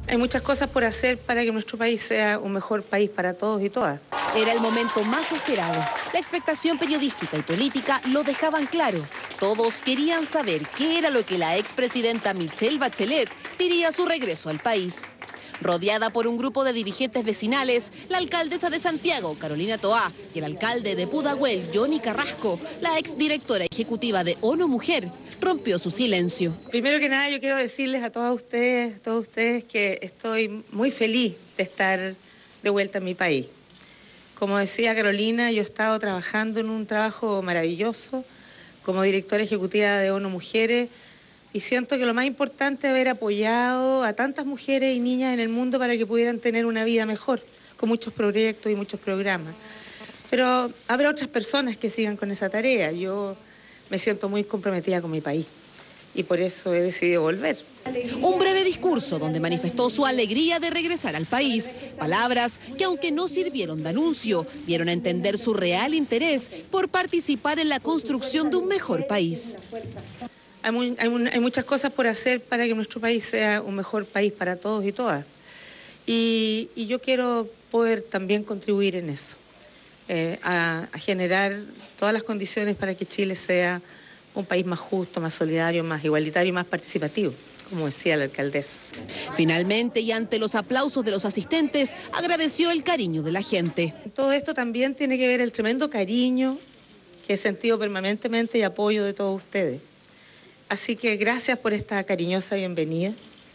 Hay muchas cosas por hacer para que nuestro país sea un mejor país para todos y todas. Era el momento más esperado. La expectación periodística y política lo dejaban claro. Todos querían saber qué era lo que la expresidenta Michelle Bachelet diría a su regreso al país. Rodeada por un grupo de dirigentes vecinales, la alcaldesa de Santiago, Carolina Toá, y el alcalde de Pudahuel, Johnny Carrasco, la exdirectora ejecutiva de ONU Mujer, rompió su silencio. Primero que nada, yo quiero decirles a todos ustedes que estoy muy feliz de estar de vuelta en mi país. Como decía Carolina, yo he estado trabajando en un trabajo maravilloso como directora ejecutiva de ONU Mujeres, y siento que lo más importante es haber apoyado a tantas mujeres y niñas en el mundo para que pudieran tener una vida mejor, con muchos proyectos y muchos programas. Pero habrá otras personas que sigan con esa tarea. Yo me siento muy comprometida con mi país y por eso he decidido volver. Un breve discurso donde manifestó su alegría de regresar al país. Palabras que, aunque no sirvieron de anuncio, dieron a entender su real interés por participar en la construcción de un mejor país. Hay muchas cosas por hacer para que nuestro país sea un mejor país para todos y todas. Y yo quiero poder también contribuir en eso, a generar todas las condiciones para que Chile sea un país más justo, más solidario, más igualitario y más participativo, como decía la alcaldesa. Finalmente, y ante los aplausos de los asistentes, agradeció el cariño de la gente. Todo esto también tiene que ver el tremendo cariño que he sentido permanentemente y apoyo de todos ustedes. Así que gracias por esta cariñosa bienvenida.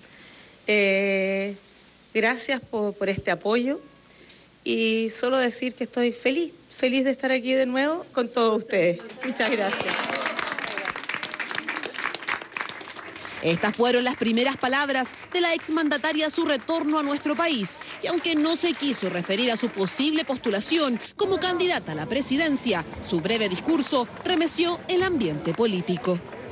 Gracias por este apoyo. Y solo decir que estoy feliz de estar aquí de nuevo con todos ustedes. Muchas gracias. Estas fueron las primeras palabras de la exmandataria a su retorno a nuestro país. Y aunque no se quiso referir a su posible postulación como candidata a la presidencia, su breve discurso remeció el ambiente político.